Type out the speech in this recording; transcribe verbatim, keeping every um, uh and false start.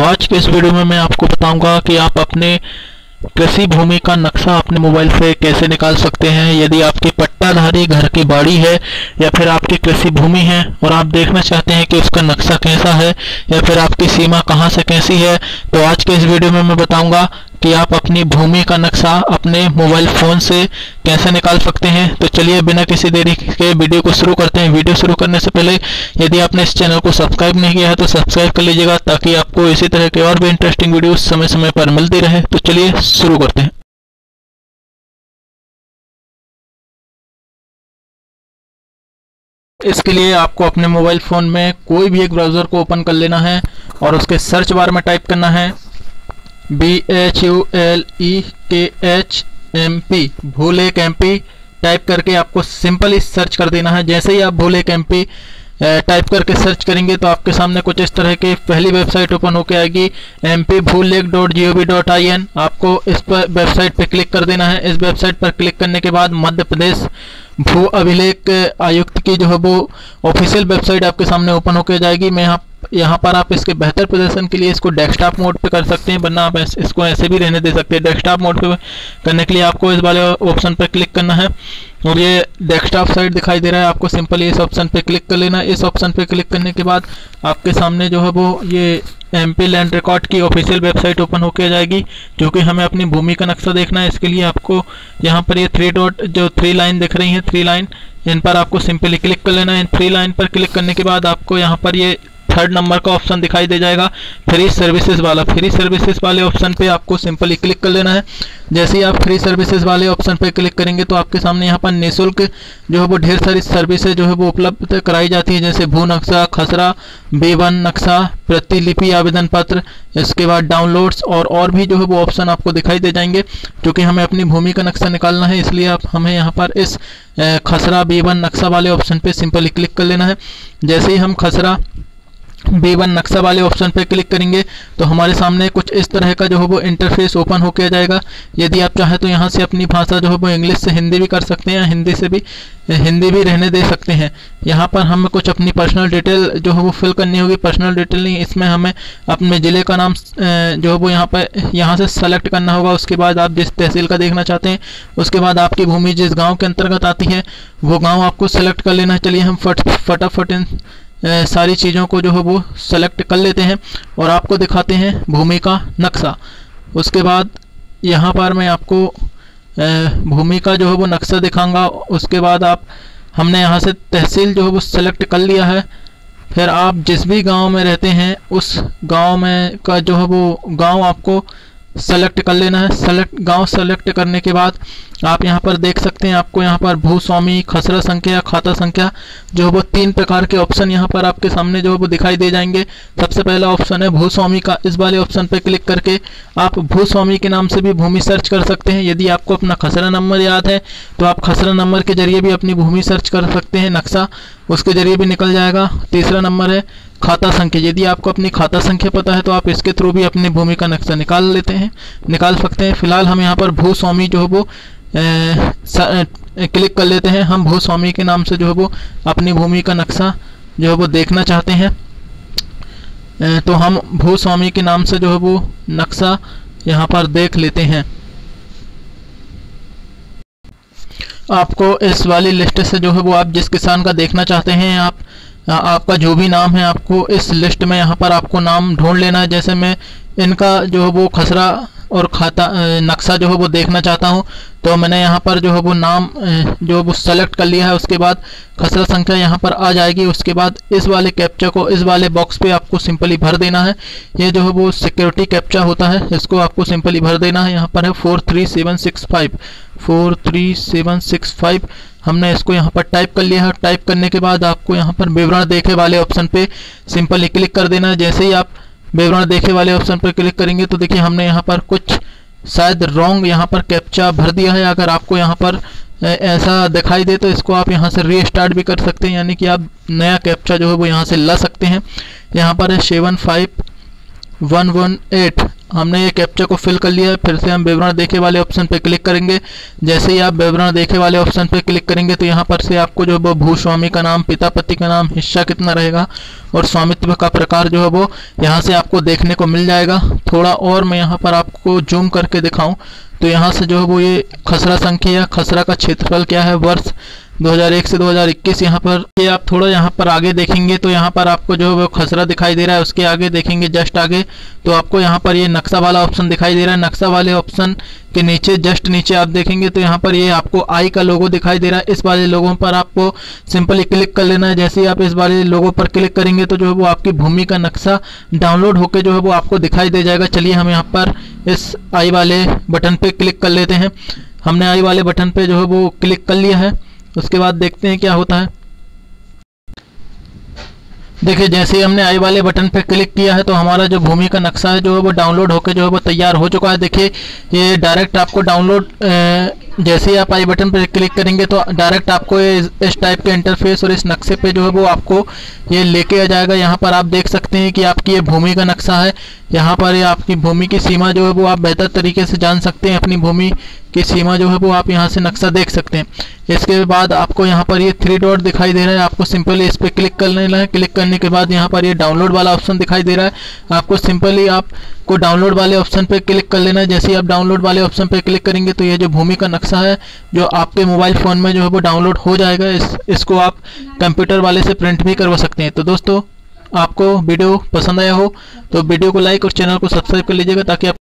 आज के इस वीडियो में मैं आपको बताऊंगा कि आप अपने कृषि भूमि का नक्शा अपने मोबाइल से कैसे निकाल सकते हैं। यदि आपकी पट्टाधारी घर की बाड़ी है या फिर आपकी कृषि भूमि है और आप देखना चाहते हैं कि उसका नक्शा कैसा है या फिर आपकी सीमा कहां से कैसी है, तो आज के इस वीडियो में मैं बताऊंगा कि आप अपनी भूमि का नक्शा अपने मोबाइल फ़ोन से कैसे निकाल सकते हैं। तो चलिए बिना किसी देरी के वीडियो को शुरू करते हैं। वीडियो शुरू करने से पहले यदि आपने इस चैनल को सब्सक्राइब नहीं किया है तो सब्सक्राइब कर लीजिएगा, ताकि आपको इसी तरह के और भी इंटरेस्टिंग वीडियो समय समय पर मिलती रहे। तो चलिए शुरू करते हैं। इसके लिए आपको अपने मोबाइल फ़ोन में कोई भी एक ब्राउज़र को ओपन कर लेना है और उसके सर्च बार में टाइप करना है B H U L E K H M P Bhulekh M P type करके आपको सिंपली सर्च कर देना है। जैसे ही आप भूलेक एम पी टाइप करके सर्च करेंगे तो आपके सामने कुछ इस तरह की पहली वेबसाइट ओपन होकर आएगी, M P Bhulekh dot G O V dot I N. आपको इस पर वेबसाइट पर क्लिक कर देना है। इस वेबसाइट पर क्लिक करने के बाद मध्य प्रदेश भू अभिलेख आयुक्त की जो है वो ऑफिशियल वेबसाइट आपके सामने ओपन होकर जाएगी। मैं यहाँ यहाँ पर आप इसके बेहतर प्रदर्शन के लिए इसको डेस्कटॉप मोड पे कर सकते हैं, वरना आप इसको ऐसे भी रहने दे सकते हैं। डेस्कटॉप मोड पे करने के लिए आपको इस वाले ऑप्शन पर क्लिक करना है और ये डेस्कटॉप साइट दिखाई दे रहा है, आपको सिंपली इस ऑप्शन पे क्लिक कर लेना है। इस ऑप्शन पे क्लिक करने के बाद आपके सामने जो है वो ये एमपी लैंड रिकॉर्ड की ऑफिशियल वेबसाइट ओपन होकर जाएगी, क्योंकि हमें अपनी भूमि का नक्शा देखना है। इसके लिए आपको यहाँ पर ये थ्री डॉट जो थ्री लाइन दिख रही है, थ्री लाइन, इन पर आपको सिंपली क्लिक कर लेना है। इन थ्री लाइन पर क्लिक करने के बाद आपको यहाँ पर ये थर्ड नंबर का ऑप्शन दिखाई दे जाएगा, फ्री सर्विसेज वाला। फ्री सर्विसेज वाले ऑप्शन पे आपको सिंपली क्लिक कर लेना है। जैसे ही आप फ्री सर्विसेज वाले ऑप्शन पे क्लिक करेंगे तो आपके सामने यहाँ पर निःशुल्क जो है वो ढेर सारी सर्विसेज जो है वो उपलब्ध कराई जाती है, जैसे भू नक्शा, खसरा, बी वन नक्शा, प्रतिलिपि आवेदन पत्र, इसके बाद डाउनलोड्स और और भी जो है वो ऑप्शन आपको दिखाई दे जाएंगे। क्योंकि हमें अपनी भूमि का नक्शा निकालना है, इसलिए आप हमें यहाँ पर इस खसरा बी वन नक्शा वाले ऑप्शन पे सिंपली क्लिक कर लेना है। जैसे ही हम खसरा बी वन नक्शा वाले ऑप्शन पे क्लिक करेंगे तो हमारे सामने कुछ इस तरह का जो है वो इंटरफेस ओपन होकर जाएगा। यदि आप चाहें तो यहाँ से अपनी भाषा जो है वो इंग्लिश से हिंदी भी कर सकते हैं, हिंदी से भी हिंदी भी रहने दे सकते हैं। यहाँ पर हमें कुछ अपनी पर्सनल डिटेल जो है वो फिल करनी होगी। पर्सनल डिटेल नहीं, इसमें हमें अपने ज़िले का नाम जो है वो यहाँ पर यहाँ से सेलेक्ट करना होगा। उसके बाद आप जिस तहसील का देखना चाहते हैं, उसके बाद आपकी भूमि जिस गाँव के अंतर्गत आती है वो गाँव आपको सेलेक्ट कर लेना है। चलिए हम फट फटाफट इन ए, सारी चीज़ों को जो है वो सेलेक्ट कर लेते हैं और आपको दिखाते हैं भूमि का नक्शा। उसके बाद यहाँ पर मैं आपको ए, भूमि का जो है वो नक्शा दिखाऊंगा। उसके बाद आप हमने यहाँ से तहसील जो है वो सेलेक्ट कर लिया है। फिर आप जिस भी गांव में रहते हैं उस गांव में का जो है वो गांव आपको सेलेक्ट कर लेना है। सेलेक्ट गांव सेलेक्ट करने के बाद आप यहां पर देख सकते हैं, आपको यहां पर भूस्वामी, खसरा संख्या, खाता संख्या जो है वो तीन प्रकार के ऑप्शन यहां पर आपके सामने जो है वो दिखाई दे जाएंगे। सबसे पहला ऑप्शन है भूस्वामी का। इस वाले ऑप्शन पर क्लिक करके आप भूस्वामी के नाम से भी भूमि सर्च कर सकते हैं। यदि आपको अपना खसरा नंबर याद है तो आप खसरा नंबर के जरिए भी अपनी भूमि सर्च कर सकते हैं, नक्शा उसके जरिए भी निकल जाएगा। तीसरा नंबर है खाता संख्या। यदि आपको अपनी खाता संख्या पता है तो आप इसके थ्रू भी अपनी भूमि का नक्शा निकाल लेते हैं निकाल सकते हैं। फिलहाल हम यहाँ पर भूस्वामी जो है वो क्लिक कर लेते हैं। हम भूस्वामी के नाम से जो है वो अपनी भूमि का नक्शा जो है वो देखना चाहते हैं, ए, तो हम भूस्वामी के नाम से जो है वो नक्शा यहाँ पर देख लेते हैं। आपको इस वाली लिस्ट से जो है वो आप जिस किसान का देखना चाहते हैं, आप आपका जो भी नाम है आपको इस लिस्ट में यहाँ पर आपको नाम ढूंढ लेना है। जैसे मैं इनका जो है वो खसरा और खाता नक्शा जो है वो देखना चाहता हूँ, तो मैंने यहाँ पर जो है वो नाम जो वो सेलेक्ट कर लिया है। उसके बाद खसरा संख्या यहाँ पर आ जाएगी। उसके बाद इस वाले कैप्चा को इस वाले बॉक्स पे आपको सिंपली भर देना है। ये जो है वो सिक्योरिटी कैप्चा होता है, इसको आपको सिंपली भर देना है। यहाँ पर है four three seven six five four three seven six five हमने इसको यहाँ पर टाइप कर लिया है। टाइप करने के बाद आपको यहाँ पर विवरण देखे वाले ऑप्शन पे सिंपली क्लिक कर देना है। जैसे ही आप विवरण देखे वाले ऑप्शन पर क्लिक करेंगे तो देखिए हमने यहाँ पर कुछ शायद रॉन्ग यहाँ पर कैप्चा भर दिया है। अगर आपको यहाँ पर ऐसा दिखाई दे तो इसको आप यहाँ से रीस्टार्ट भी कर सकते हैं, यानी कि आप नया कैप्चा जो है वो यहाँ से ला सकते हैं। यहाँ पर है seven five one one eight हमने ये कैप्चा को फिल कर लिया है। फिर से हम विवरण देखे वाले ऑप्शन पे क्लिक करेंगे। जैसे ही आप विवरण देखे वाले ऑप्शन पे क्लिक करेंगे तो यहाँ पर से आपको जो है वो भूस्वामी का नाम, पिता पति का नाम, हिस्सा कितना रहेगा और स्वामित्व का प्रकार जो है वो यहाँ से आपको देखने को मिल जाएगा। थोड़ा और मैं यहाँ पर आपको जूम करके दिखाऊं तो यहाँ से जो है वो ये खसरा संख्या, खसरा का क्षेत्रफल क्या है, वर्ष दो हज़ार एक से दो हज़ार इक्कीस यहाँ पर, ये आप थोड़ा यहाँ पर आगे देखेंगे तो यहाँ पर आपको जो है वो खसरा दिखाई दे रहा है। उसके आगे देखेंगे जस्ट आगे तो आपको यहाँ पर ये नक्शा वाला ऑप्शन दिखाई दे रहा है। नक्शा वाले ऑप्शन के नीचे जस्ट नीचे आप देखेंगे तो यहाँ पर ये आपको आई का लोगो दिखाई दे रहा है। इस वाले लोगों पर आपको सिंपली क्लिक कर लेना है। जैसे ही आप इस वाले लोगो पर क्लिक करेंगे तो जो है वो आपकी भूमि का नक्शा डाउनलोड होकर जो है वो आपको दिखाई दे जाएगा। चलिए हम यहाँ पर इस आई वाले बटन पे क्लिक कर लेते हैं। हमने आई वाले बटन पे जो है वो क्लिक कर लिया है। उसके बाद देखते हैं क्या होता है। देखिए जैसे ही हमने आई वाले बटन पे क्लिक किया है तो हमारा जो भूमि का नक्शा है जो है वो डाउनलोड होकर जो है वो तैयार हो चुका है। देखिए ये डायरेक्ट आपको डाउनलोड, जैसे ही आप आई बटन पर क्लिक करेंगे तो डायरेक्ट आपको ये इस टाइप के इंटरफेस और इस नक्शे पे जो है वो आपको ये लेके आ जाएगा। यहाँ पर आप देख सकते हैं कि आपकी ये भूमि का नक्शा है। यहाँ पर ये आपकी भूमि की सीमा जो है वो आप बेहतर तरीके से जान सकते हैं। अपनी भूमि की सीमा जो है वो आप यहाँ से नक्शा देख सकते हैं। इसके बाद आपको यहाँ पर ये थ्री डॉट दिखाई दे रहा है, आपको सिंपली इस पर क्लिक कर लेना है। क्लिक करने के बाद यहाँ पर ये डाउनलोड वाला ऑप्शन दिखाई दे रहा है, आपको सिंपली आपको डाउनलोड वाले ऑप्शन पे क्लिक कर लेना है। जैसे ही आप डाउनलोड वाले ऑप्शन पे क्लिक करेंगे तो ये जो भूमि का नक्शा है जो आपके मोबाइल फ़ोन में जो है वो डाउनलोड हो जाएगा। इस इसको आप कंप्यूटर वाले से प्रिंट भी करवा सकते हैं। तो दोस्तों आपको वीडियो पसंद आया हो तो वीडियो को लाइक और चैनल को सब्सक्राइब कर लीजिएगा ताकि आप